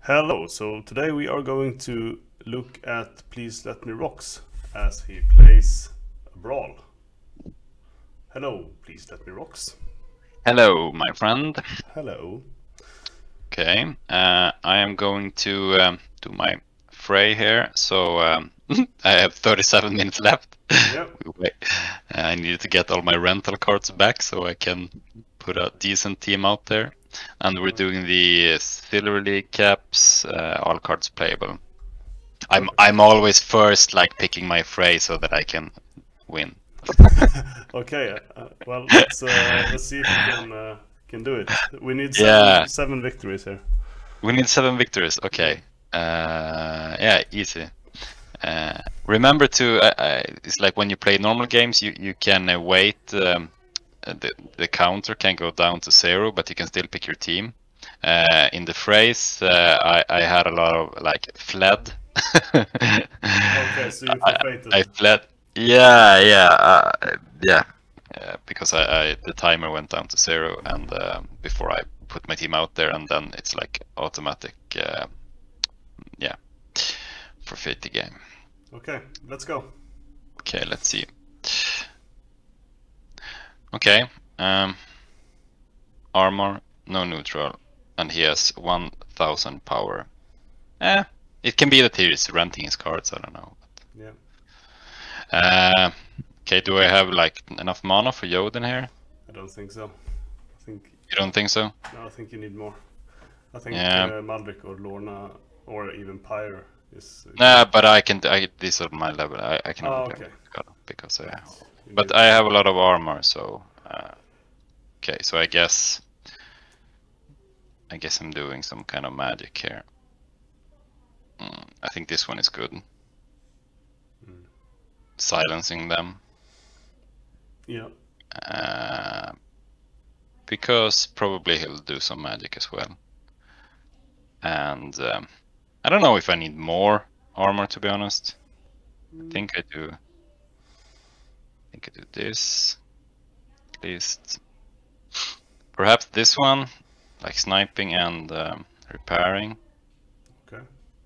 Hello, so today we are going to look at Please Let Me Rocks as he plays a brawl. Hello, Please Let Me Rocks. Hello, my friend. Hello. Okay, I am going to do my fray here. So I have 37 minutes left. Yep. Wait, I need to get all my rental cards back so I can put a decent team out there. And we're doing the Silver League caps, all cards playable. I'm always first, like picking my fray so that I can win. Okay, well let's see if we can do it. We need Yeah. seven victories here. We need 7 victories. Okay. Yeah, easy. Remember to it's like when you play normal games, you can wait. The counter can go down to 0, but you can still pick your team. In the phrase, I had a lot of like fled. Okay, so you forfeited. I fled. Yeah, because the timer went down to 0, and before I put my team out there, and then it's like automatic. Yeah, forfeit the game. Okay, let's go. Okay, let's see. Okay, armor, no neutral, and he has 1000 power. It can be that he is renting his cards, I don't know. Yeah. Okay, do I have like enough mana for Jodin here? I don't think so. I think You don't think so? no, I think you need more. I think Yeah. Maldrick or Lorna or even Pyre is. Nah, but these are my level. I can only play Okay. because You but need- I have a lot of armor, so okay. So I guess I'm doing some kind of magic here. I think this one is good. Silencing them. Yeah. Because probably he'll do some magic as well. And I don't know if I need more armor, to be honest. I think I do. I think I do this. At least. Perhaps this one, like sniping and repairing. Okay.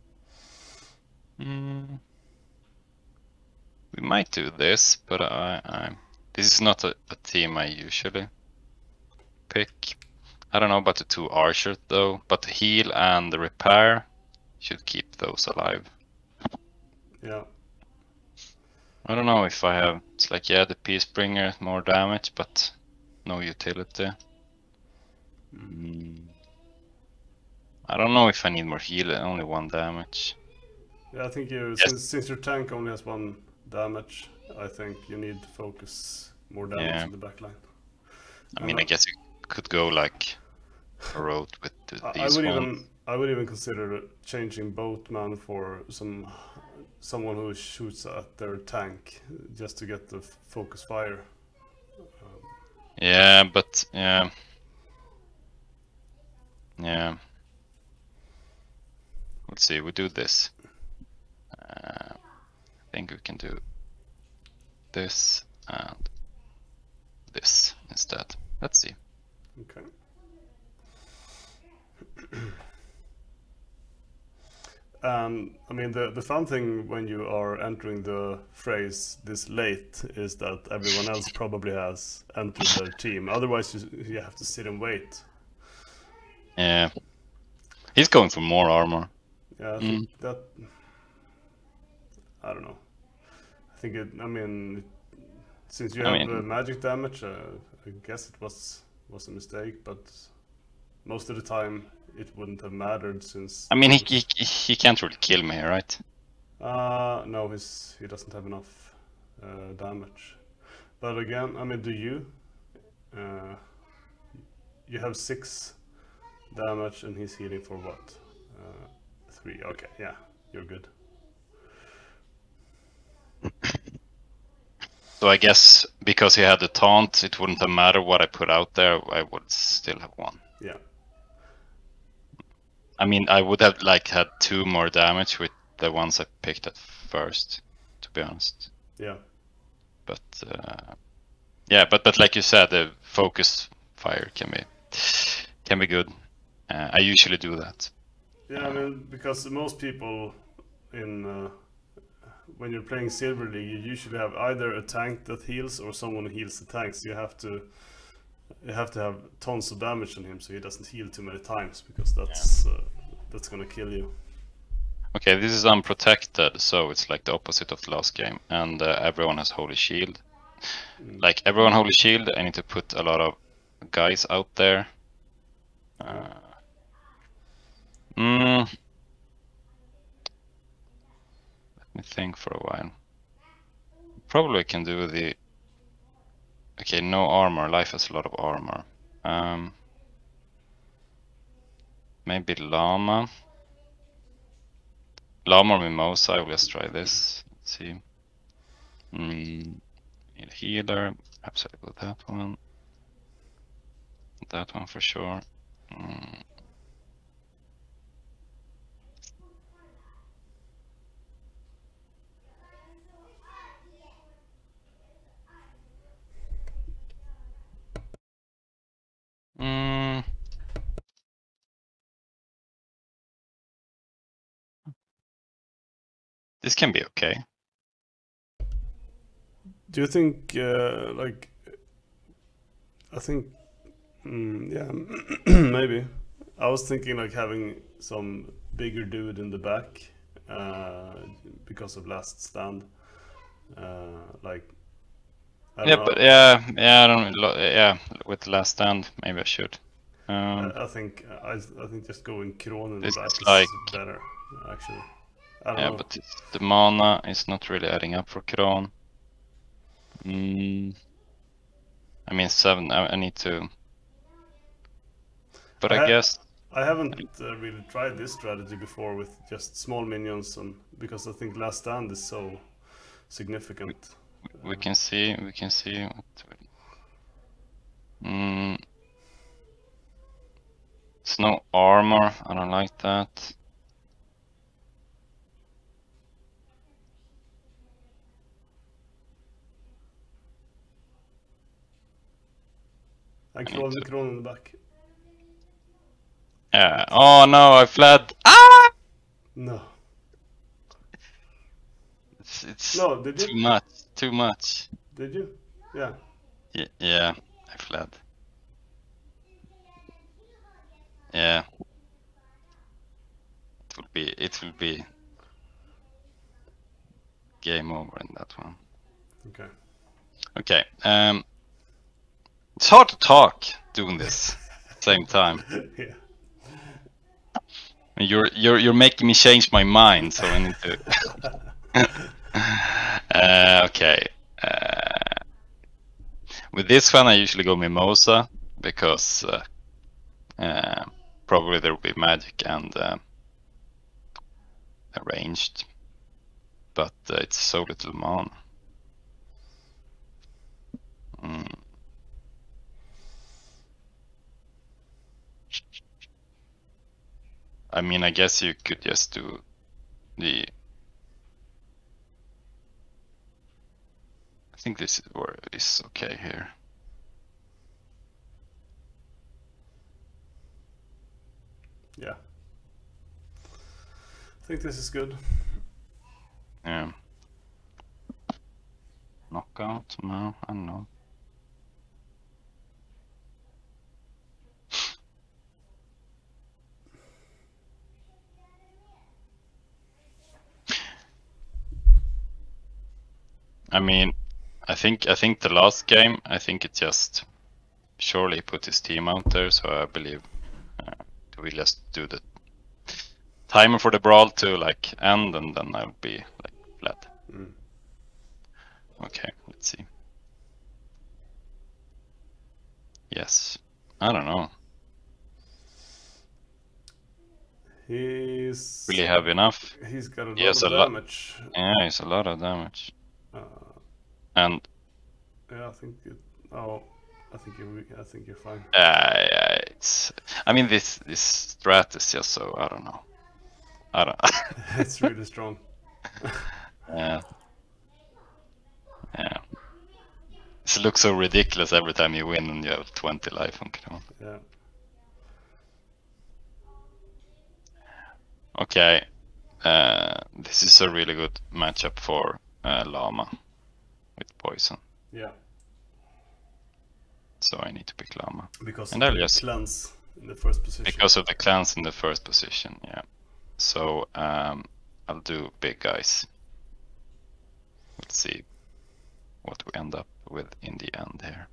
We might do this, but this is not a team I usually pick. I don't know about the 2 archers though, but the heal and the repair should keep those alive. Yeah. I don't know if I have. It's like, yeah, the Peacebringer, more damage, but no utility. I don't know if I need more heal, only 1 damage. Yeah, I think you since your tank only has 1 damage, I think you need to focus more damage in the backline. I mean, I guess you could go like a road with these ones. I would even consider changing Boatman for someone who shoots at their tank just to get the focus fire. Yeah, but yeah. Let's see. We do this. I think we can do this and this instead. Let's see. Okay. I mean, the fun thing when you are entering the phrase this late is that everyone else probably has entered their team. Otherwise, you have to sit and wait. Yeah. He's going for more armor. Yeah, I think that. I don't know. I think it. I mean, since you have magic damage, I guess it was a mistake, but most of the time it wouldn't have mattered since. I mean, he can't really kill me, right? No, he doesn't have enough damage. But again, I mean, do you? You have 6 damage, and he's healing for what? 3. Okay, yeah, you're good. So I guess because he had the taunt, it wouldn't have mattered what I put out there. I would still have won. Yeah. I mean, I would have like had 2 more damage with the ones I picked at first, to be honest. Yeah. But yeah, but like you said, the focus fire can be good. I usually do that. Yeah, I mean, because most people in when you're playing Silver League, you usually have either a tank that heals or someone who heals the tanks. You have to have tons of damage on him so he doesn't heal too many times, because that's gonna kill you. Okay, this is unprotected, so it's like the opposite of the last game, and everyone has Holy Shield. Like everyone Holy Shield, I need to put a lot of guys out there. Let me think for a while. Probably can do the... Okay, no armor. Life has a lot of armor. Maybe Llama. Llama or Mimosa, I will just try this. Let's see. Need a healer. Perhaps I go with that one. That one for sure. This can be okay. Do you think, like, I think, yeah, maybe. I was thinking like having some bigger dude in the back, because of Last Stand. Like, I don't Yeah, know. but I don't. Yeah, with Last Stand, maybe I should. I think just going Kron in the This back is is like... better, actually. I don't Yeah, know. but the mana is not really adding up for Kron. I mean 7. I need to. But I guess I haven't really tried this strategy before with just small minions, and because I think Last Stand is so significant. we can see. We can see. It's no armor. I don't like that. I crawl the Kron in the back. Yeah. Oh no! I fled. Ah! No. It's No, did you? too much. Too much. Did you? Yeah. Yeah. I fled. Yeah. It will be game over in that one. Okay. Okay. It's hard to talk doing this same time. Yeah. You're making me change my mind, so I need to. Okay. With this one, I usually go Mimosa because probably there will be magic and arranged, but it's so little mana. I mean, I guess you could just do the... I think this is okay here. Yeah. I think this is good. Yeah. Knockout? No, I don't know. I mean, I think the last game, I think it just surely put his team out there, so I believe we'll just do the timer for the brawl to like end, and then I'll be like flat. Okay, let's see. Yes, I don't know. He's... Will he have enough? He's got a lot of damage. Yeah, he's a lot of damage. And yeah, I think you're fine. Yeah, it's... I mean, this strat is just so... I don't know. It's really strong. Yeah. It looks so ridiculous every time you win and you have 20 life on Kron. Yeah. Okay, this is a really good matchup for Llama with poison. Yeah. So I need to pick Llama. Because and of I'll the just cleanse in the first position. Because of the cleanse in the first position, yeah. So I'll do big guys. Let's see what we end up with in the end here.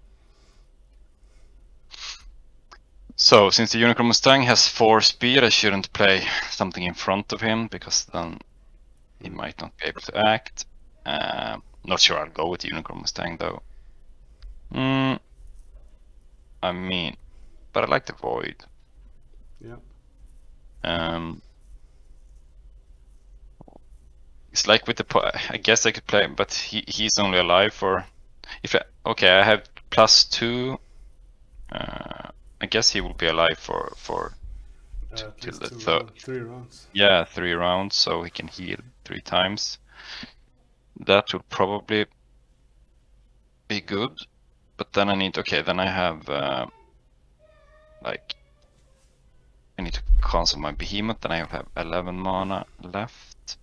So since the Unicorn Mustang has 4 speed, I shouldn't play something in front of him because then he might not be able to act. Not sure I'll go with the Unicorn Mustang though. I mean, but I like the Void. Yeah. It's like with the, I guess I could play, but he's only alive for, okay, I have +2. I guess he will be alive for till the 3 rounds. Yeah, 3 rounds, so he can heal 3 times. That would probably be good, but then I need, then I have like I need to cancel my Behemoth, then I have 11 mana left.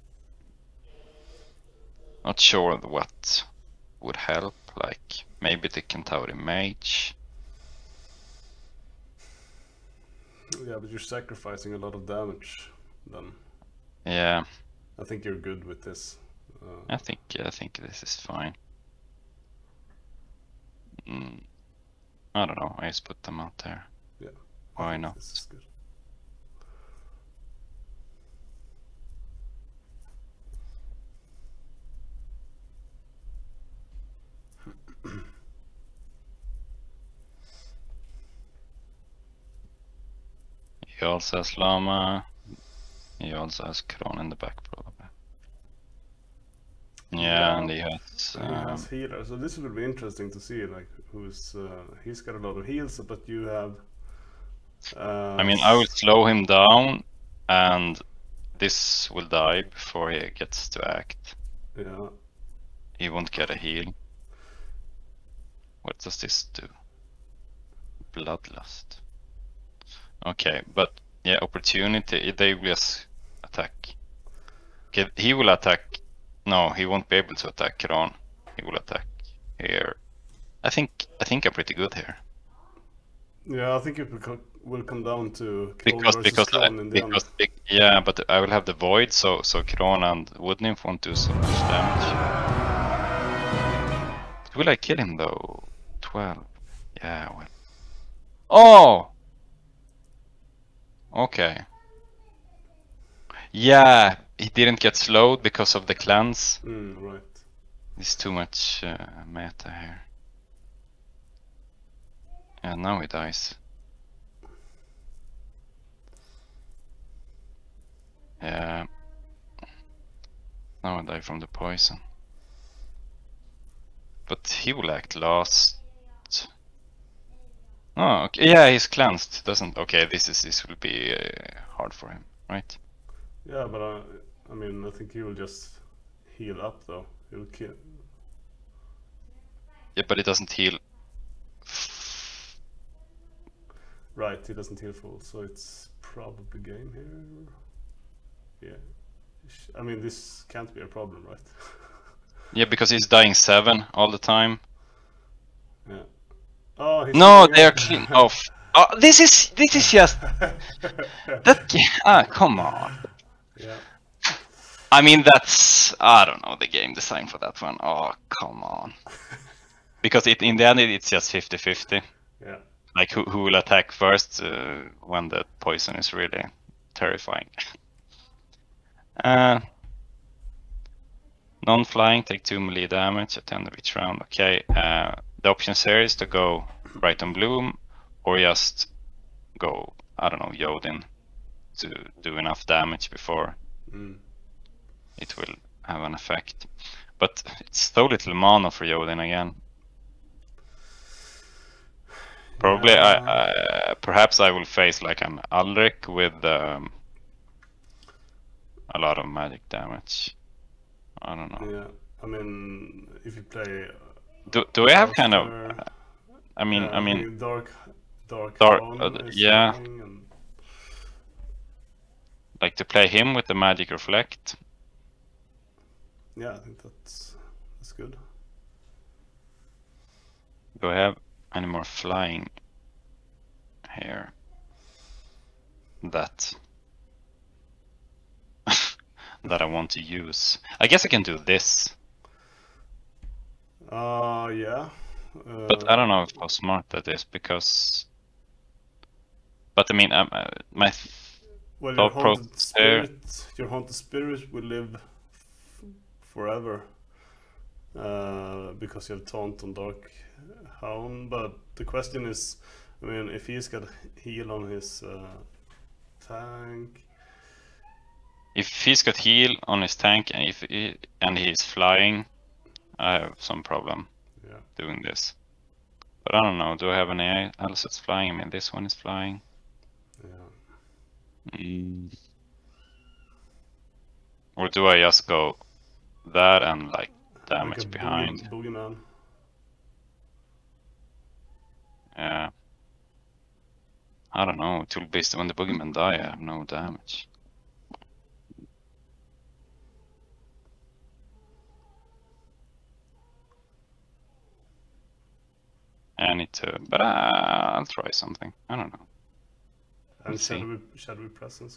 Not sure what would help, like maybe the Centauri Mage. Yeah, but you're sacrificing a lot of damage then. Yeah. I think you're good with this. I think this is fine. I don't know, I just put them out there. Yeah. Why not? This is good. He also has Llama. He also has Kron in the back, probably. Yeah, and he has healer. So this will be interesting to see, like who's he's got a lot of heals, but you have. I mean, I will slow him down, and this will die before he gets to act. Yeah. He won't get a heal. What does this do? Bloodlust. Okay, but yeah, opportunity. They will just attack. Okay, he will attack. No, he won't be able to attack Kron. He will attack here. I think I'm pretty good here. Yeah, I think it will come down to because yeah, but I will have the Void, so Kron and Wood Nymph won't do so much damage. But will I kill him though? 12. Yeah, well. Oh. Okay. Yeah, he didn't get slowed because of the cleanse. Right. There's too much meta here. Yeah, now he dies. Yeah. Now I die from the poison. But he will act last. Oh, okay. Yeah, he's cleansed. Doesn't. Okay, this will be hard for him, right? Yeah, but I mean, I think he will just heal up though. He'll kill. Yeah, but it doesn't heal. Right, he doesn't heal full, so it's probably game here. Yeah, I mean, this can't be a problem, right? Yeah, because he's dying 7 all the time. Yeah. Oh, he's no, they are clean off. Oh, this is just that. Come on. Yeah. I mean, that's, I don't know, the game design for that one. Oh, come on. Because in the end it's just 50-50. Yeah. Like who will attack first when the poison is really terrifying. Non-flying, take 2 melee damage at the end of each round. Okay, the options here is to go Brighton Bloom or just go, I don't know, Yodin to do enough damage before it will have an effect. But it's so little mana for Yodin again. Probably, perhaps I will face like an Alric with a lot of magic damage. I don't know. Yeah, I mean, if you play. Do I have kind of? I mean, dark. Yeah. like to play him with the magic reflect. Yeah, I think that's good. Do I have any more flying here? That that I want to use. I guess I can do this. Yeah. But I don't know how smart that is because. But I mean, my well, thought process there. Your haunted spirit will live forever because you have taunt on Dark Hound. But the question is, I mean, if he's got heal on his tank. If he's got heal on his tank and he's flying, I have some problem doing this. But I don't know. Do I have any else that's flying? I mean, this one is flying. Yeah. Or do I just go that and like damage like behind? Boogeyman. Yeah. I don't know. Tool based when the boogeyman die, I have no damage. I need to, but I'll try something. I don't know. And shadowy presence.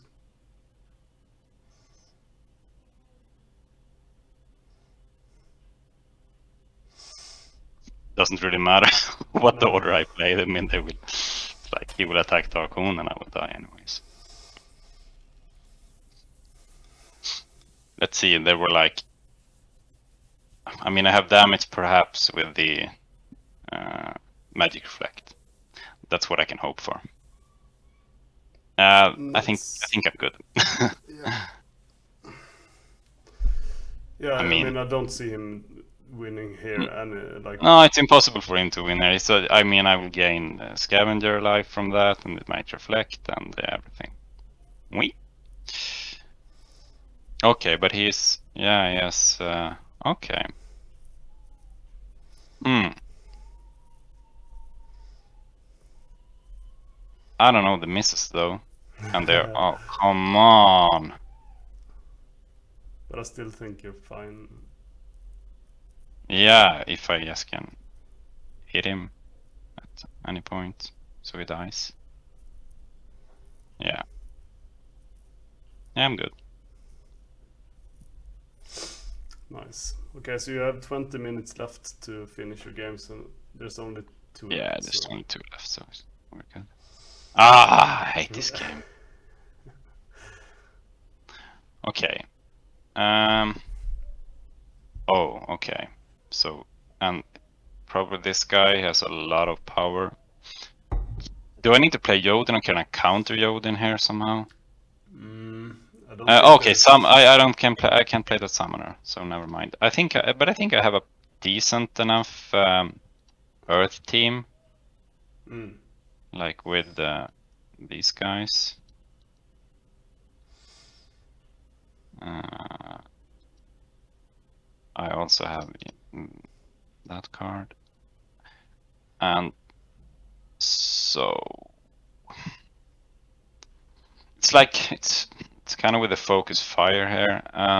Doesn't really matter what the order I play. I mean, they will, like, he will attack Dark Hound and I will die anyways. Let's see. They were like, I mean, I have damage perhaps with the magic reflect. That's what I can hope for. I think I'm good. Yeah, I mean, I don't see him winning here, and like. No, it's impossible for him to win here. So I mean, I will gain scavenger life from that, and it might reflect and everything. Oui. Okay, but he's yes. Okay. I don't know the misses though, and they're oh come on. But I still think you're fine. Yeah, if I just can hit him at any point, so he dies. Yeah. Yeah, I'm good. Nice. Okay, so you have 20 minutes left to finish your game, so there's only 2 left. Yeah, there's only 2 left, so we're good. I hate this game. Okay. Oh, okay. So, and probably this guy has a lot of power. Do I need to play Jodin, or can I counter Jodin here somehow? I don't okay, I can't play that summoner, so never mind. I think I have a decent enough Earth team. Like with these guys. I also have that card. And so it's like it's kind of with a focus fire here.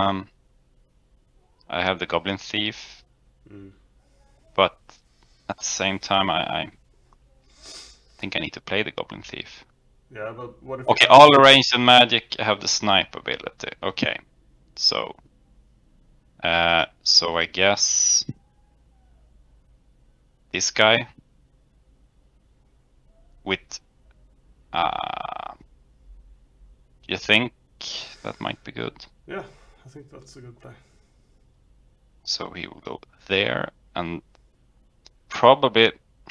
I have the Goblin Thief, but at the same time I think I need to play the Goblin Thief. Yeah, but what if? Okay, all ranged and magic have the snipe ability. Okay, so I guess this guy with you think that might be good? Yeah, I think that's a good play. So he will go there and probably.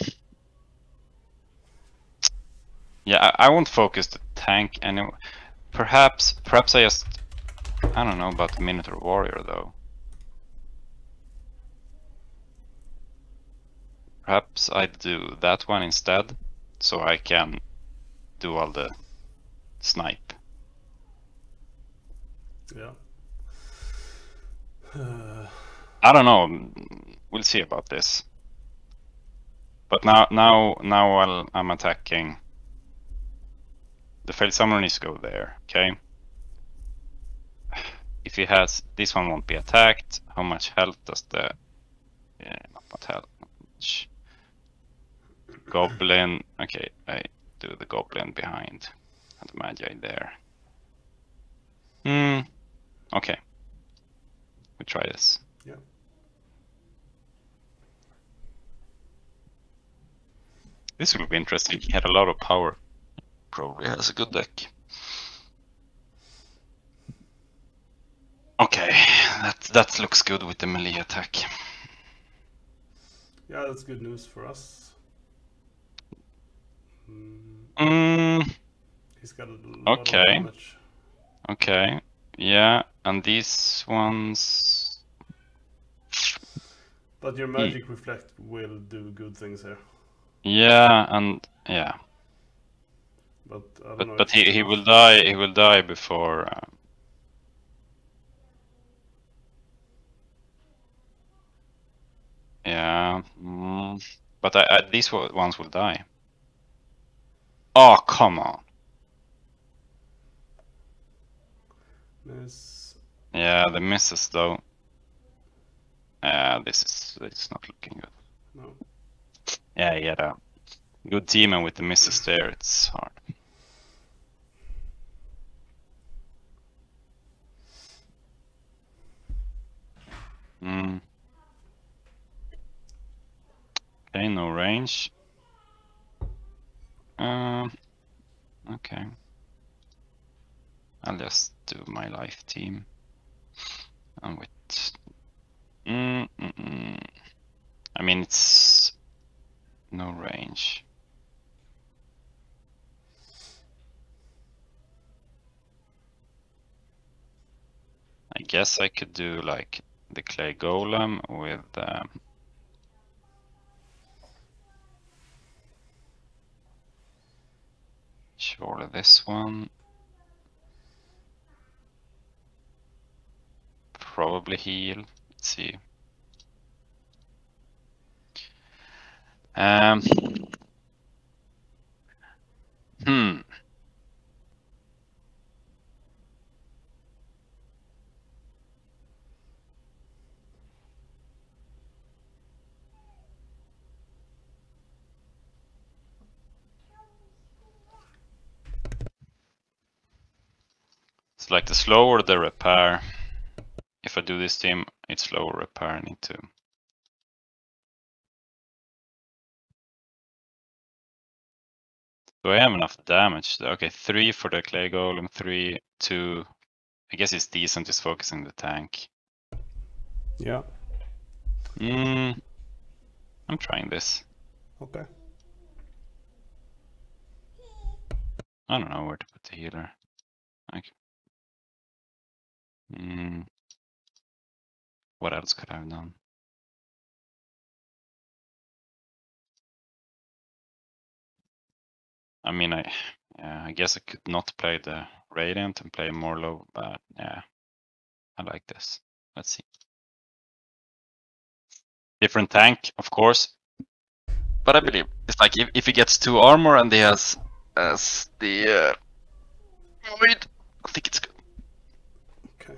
Yeah, I won't focus the tank anyway. Perhaps I just. I don't know about the Minotaur Warrior though. Perhaps I do that one instead, so I can do all the snipe. Yeah. I don't know. We'll see about this. But now while I'm attacking, the Failed Summoner needs to go there. Okay. if he has this one won't be attacked. How much health does the not health much. Goblin? Okay, I do the goblin behind and the magi there. Okay. We try this. Yeah. This will be interesting. He had a lot of power. Probably has a good deck. Okay, that looks good with the melee attack. Yeah, that's good news for us. He's got a lot of damage. Okay, yeah, and these ones. But your magic reflect will do good things here. Yeah, and yeah. But I don't know. But he will die. He will die before. Yeah, but these ones will die. Oh, come on. Miss. Yeah, the misses though. This is not looking good. No. Yeah, he had a good team, and with the misses there, it's hard. Okay, no range. Okay. I'll just do my life team. And with I mean, it's no range. I guess I could do like the clay golem with surely this one. Probably heal. Let's see. It's like the slower the repair. If I do this team, it's slower repair. I need to. Do I have enough damage? Okay, 3 for the clay golem, 3, 2. I guess it's decent just focusing the tank. Yeah. I'm trying this. Okay. I don't know where to put the healer. Okay. What else could I have done? I mean, I guess I could not play the Radiant and play more low, but yeah, I like this. Let's see. Different tank, of course. But I believe it's like if he gets 2 armor and he has as the void, I think it's good. Okay.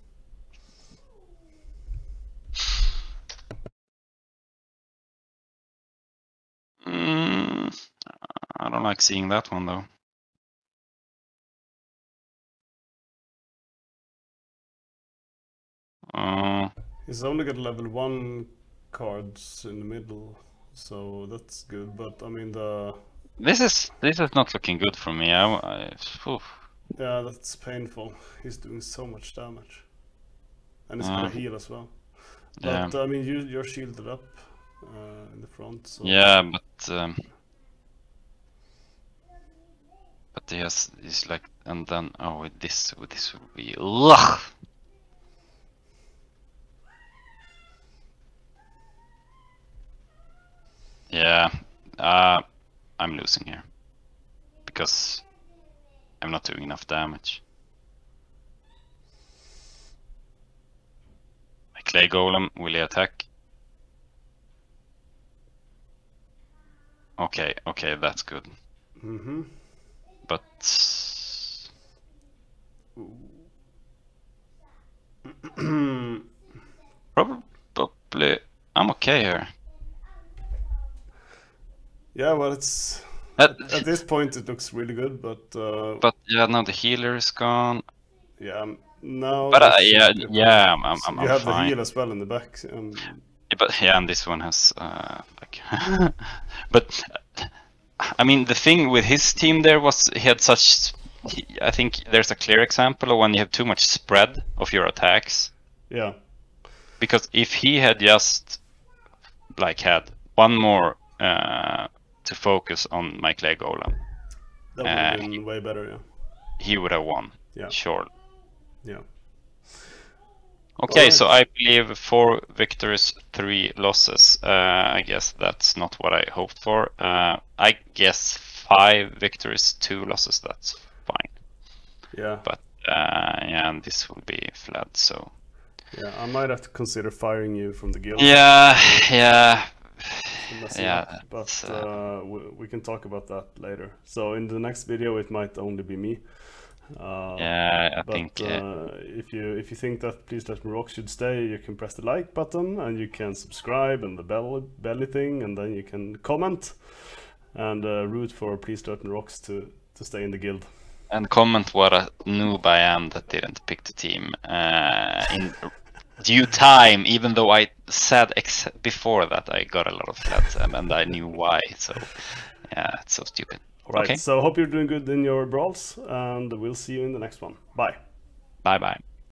I don't like seeing that one though. He's only got level 1 cards in the middle, so that's good. But I mean this is not looking good for me. Yeah, that's painful. He's doing so much damage, and he's gonna heal as well. But I mean, you're shielded up in the front. So. Yeah, but he's like, and then with this will be ugh. Yeah, I'm losing here because I'm not doing enough damage. My clay golem, will he attack? Okay, that's good. But Probably I'm okay here. Yeah, well, it's At this point it looks really good, but yeah, now the healer is gone. yeah, now But this should be yeah, fine. I'm You have the fine. heal as well in the back. Yeah, but yeah, and this one has like, but I mean, the thing with his team there was he had such. I think there's a clear example of when you have too much spread of your attacks. Yeah. Because if he had just like had one more to focus on my Clay Golem, That would have been way better, yeah. he would have won. Yeah. Sure. Yeah. Okay, Alright. so I believe 4 victories, 3 losses. I guess that's not what I hoped for. I guess 5 victories, 2 losses. That's fine. Yeah. But yeah, and this will be flat. So yeah, I might have to consider firing you from the guild. yeah, yeah, Yeah. But we can talk about that later. So in the next video, it might only be me. Yeah, I think. If you think that Please Let Me Rock should stay, you can press the like button and you can subscribe and the belly thing, and then you can comment and root for Please Let Me Rocks to stay in the guild. And comment what a noob I am that didn't pick the team in due time, even though I said before that I got a lot of flats and I knew why. So yeah, it's so stupid. Alright, Okay. so hope you're doing good in your brawls, and we'll see you in the next one. Bye. Bye bye.